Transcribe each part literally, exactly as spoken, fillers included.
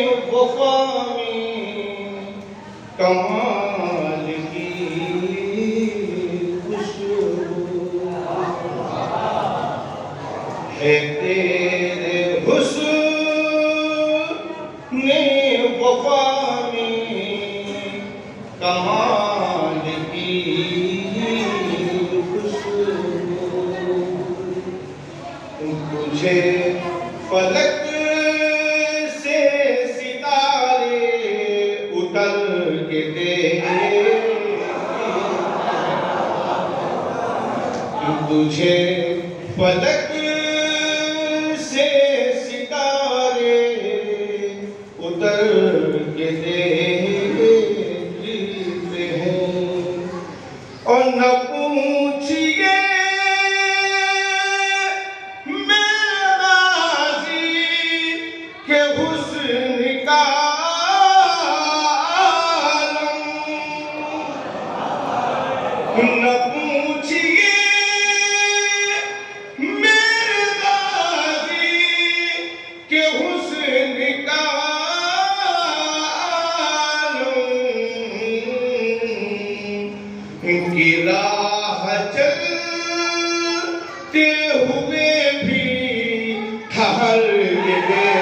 वफा में कमाल की खुशबू है तेरे हुस्न वफा में कमाल की खुशबू तुझे फलक से सितारे उतर के देखे तुझे फलक से सितारे उतर के देखते हैं और न पूछिए के हुस्न का आलम न पूछिए मेरे गाजी के हुस्न का आलम की राह चलते हुए भी ठहर गए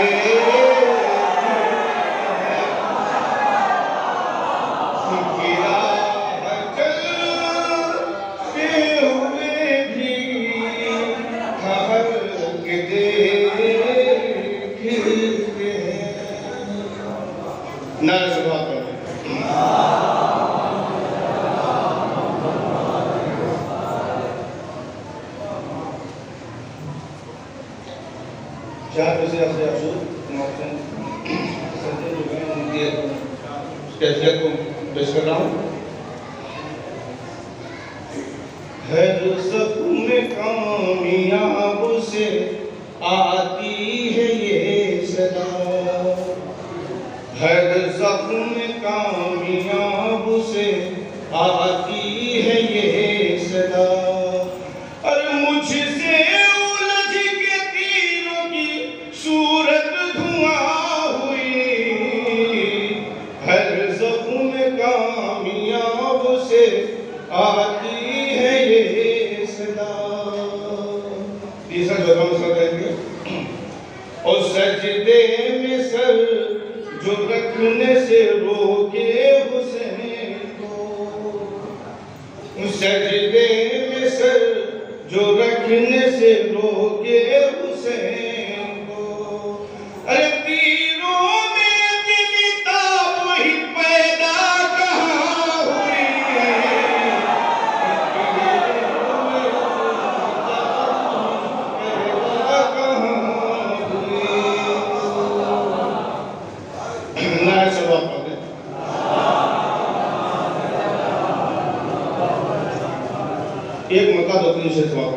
चार बजे आपसे अफसोस संजय जो है उनकी कैफियत को पेश कर रहा हूँ। हर सपन कामयाब से आती है ये सदा हर सपन कामयाब से आती है ये सदा और मुझसे उलझ के तीरों की सूरत धुआं हुई हर सपन कामयाब से आती है ये सदा तीसरा जगह सर रहेंगे और सजदे में सर जो रखने से रोके हुसैन को सजदे में सर जो रखने से रोके हुसैन को अरे तीरों में दिल ताब ही पैदा कहाँ हुई एक मौका दो तीन से जवाब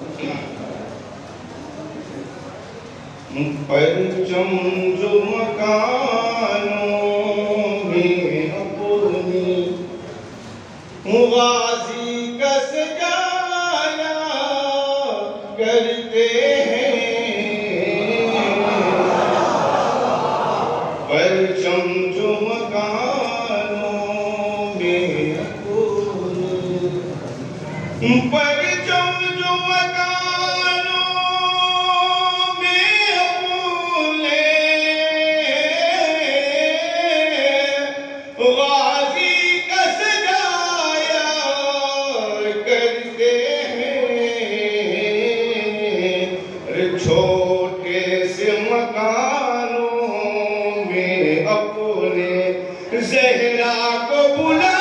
परचम जो मकानों में अपनी गाजी का सजाया करते हैं परचम जो मकानों में अपनी पर जम जो मकानों में अपने गाजी का सजाया करते हैं छोटे से मकानों में अपने ज़हरा को बुला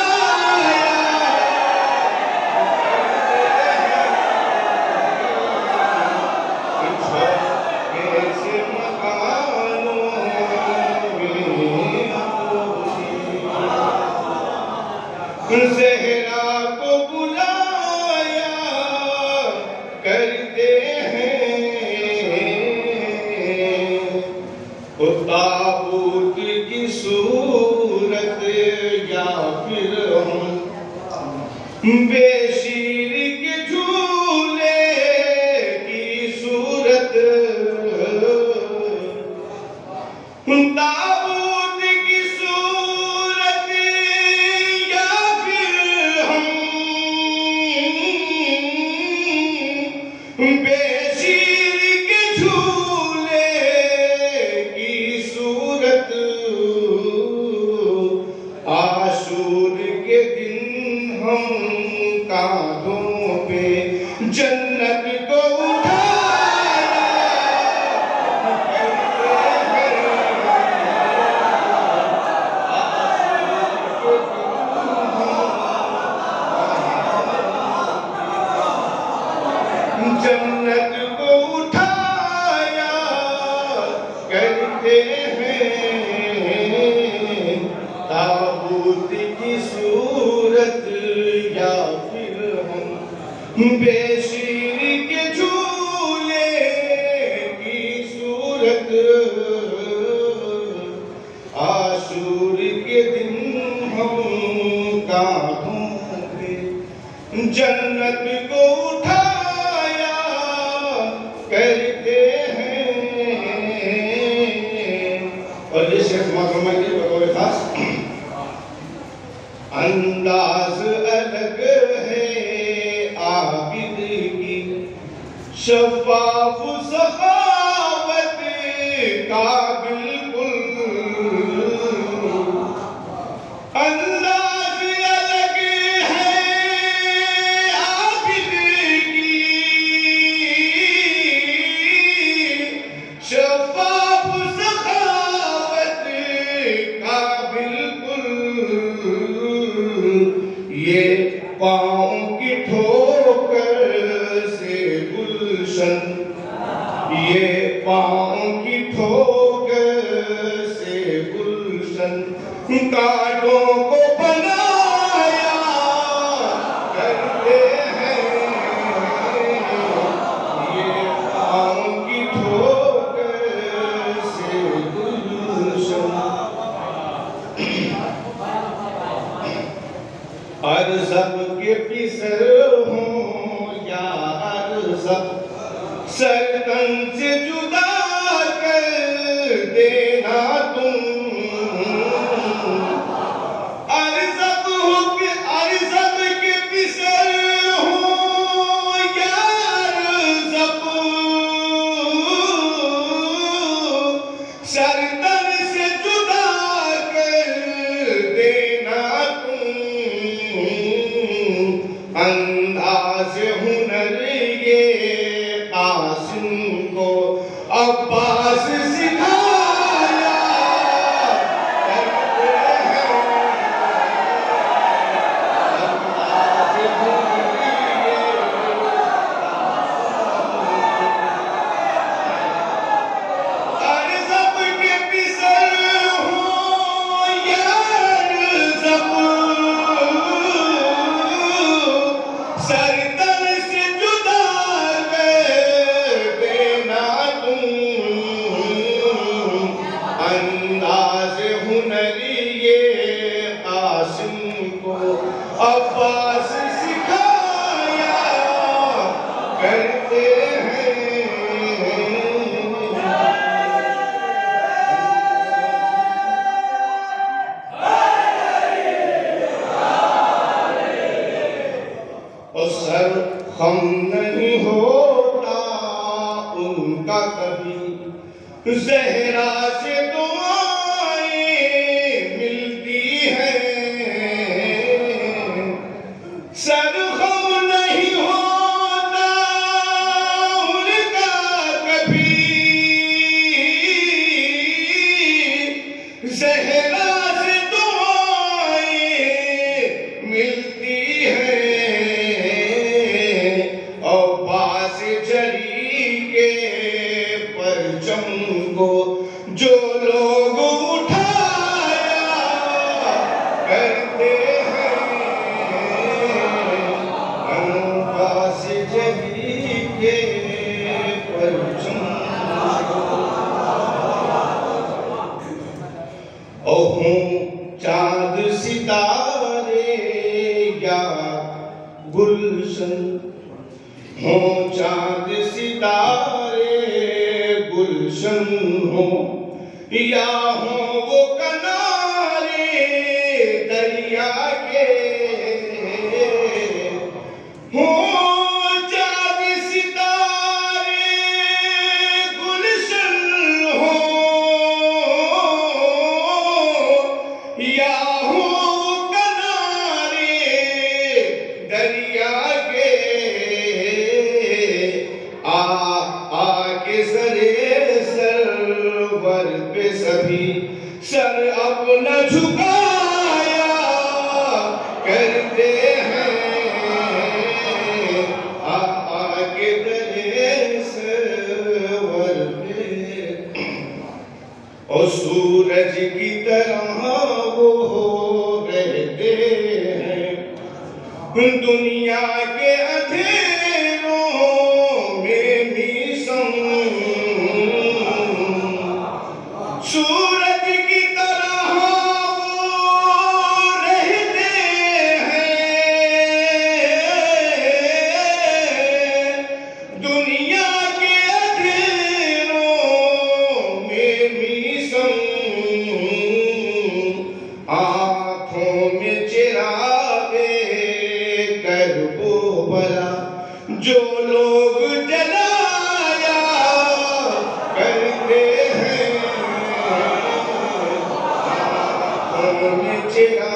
ज़हरा को बुलाया करते हैं ताबूत की सूरत या फिर हम बेशीर के झूले की सूरत ताबूत बेशीर के झूले की सूरत, आशूर के दिन हम कांधों पे जन्नत को उठाया करते हैं। और ये शेख मालूम है कि बतौर खास अंदाज अलग है आबिद की, शफाफ सखावत का बिल्कुल अंदाज अलग है आबिद की, शफाफ सखावत का बिल्कुल। ये पाँव की ठोकर से गुलशन, ये पाँव की ठोकर से गुलशन, कांटों को बनाया करते हैं। ये पाँव की ठोकर से गुलशन। अरज़ब के पिसर हों या अरज़ब सरतन से जुदा कर देना तुम, अरज़ब हो के अरज़ब के पिसर हों या अरज़ब सरतन से जुदा कर देना तुम। अंदाज़ हुनर ये कासिम को अब्बास सिखाया करते हैं। अंदाज़ हुनर ये अरज़ब के पिसर हों या अरज़ब सरतन से जुदा कर देना तुम। अंदाज़ हुनर ये कासिम को अब्बास सिखाया करते हैं। और सर खम नहीं होता उनका कभी, ज़हरा से दुआएं मिलती हैं। सर खम नहीं होता उनका कभी, ज़हरा से दुआएं मिलती हैं। और बास जरी के परचम को जो लोग उठाया करते हैं। बास जरी के परचम और हूँ चाँद सितारे या गुलशन, हो चाँद सितारे गुलशन हो, या हो वो किनारे दरिया के। हो चाँद सितारे गुलशन हो, या हो किनारे दरिया के। आ आके सरे सरवर पे सभी सर अपना झुकाया करते हैं। आ आके सरे सरवर पे और सूरज की तरह वो रहते हैं। दुनिया के अंधेरों में मीसम सूरज की तरह वो रहते हैं। दुनिया के अंधेरों में मीसम आँखों में चिरागे कर वो बला जो लोग जलाया करते हैं। आँखों में चिरागे